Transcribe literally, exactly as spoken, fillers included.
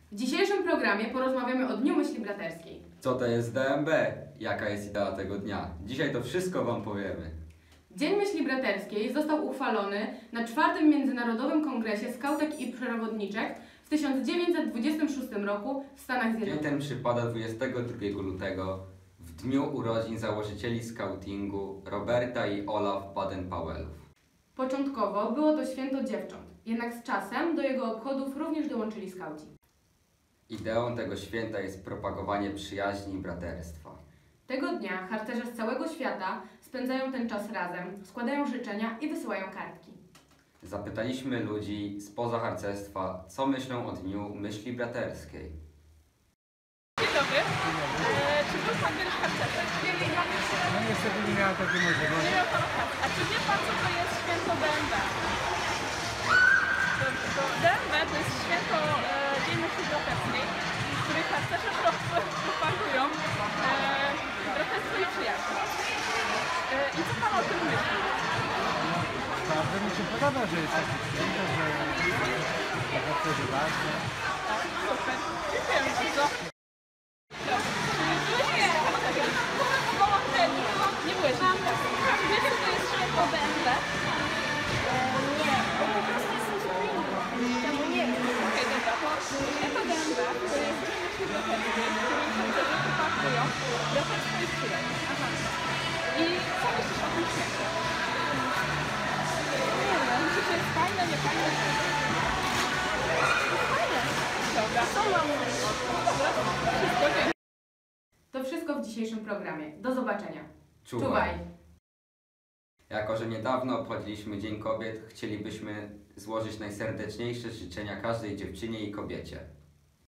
W dzisiejszym programie porozmawiamy o Dniu Myśli Braterskiej. Co to jest D M B? Jaka jest idea tego dnia? Dzisiaj to wszystko Wam powiemy. Dzień Myśli Braterskiej został uchwalony na czwartym Międzynarodowym Kongresie Skautek i Przewodniczek w tysiąc dziewięćset dwudziestym szóstym roku w Stanach Dzień Zjednoczonych. ten przypada dwudziestego drugiego lutego, w dniu urodzin założycieli skautingu Roberta i Olaf Baden-Powellów. Początkowo było to święto dziewcząt, jednak z czasem do jego obchodów również dołączyli skauci. Ideą tego święta jest propagowanie przyjaźni i braterstwa. Tego dnia harcerze z całego świata spędzają ten czas razem, składają życzenia i wysyłają kartki. Zapytaliśmy ludzi spoza harcerstwa, co myślą o Dniu Myśli Braterskiej. Dzień dobry. Eee, czy był Pan kiedyś harcerzem? No niestety nie miałem takiej możliwości. Nie miał Pan okazji. A czy wie Pan, co to jest święto D M B? To, to D M B to jest święto e, Dzień Myśli Braterskiej, w której harcerze propagują e, braterstwo i przyjaźń. E, I co Pan o tym myśli? Bardzo mi się podoba, że jest takie święto, że taka wtedy ważne. Tak, super. Dziękuję bardzo. Nie byłeś nigdy. Czy wiesz, co to jest święto D M B? Nie, bo po prostu jestem zupełnie temu nie wiem. Okej, dobra, to święto D M B to jest dzień myśli braterskiej, w którym harcerze propagują braterstwo i przyjaźń. Aha. I co myślisz o tym święcie? Nie wiem, czy to jest fajne, nie fajne? Fajne. Dobra. Co mam mówić? Dobra, wszystko dziękuję. To wszystko w dzisiejszym programie. Do zobaczenia. Czuwaj! Czuwaj! Jako że niedawno obchodziliśmy Dzień Kobiet, chcielibyśmy złożyć najserdeczniejsze życzenia każdej dziewczynie i kobiecie.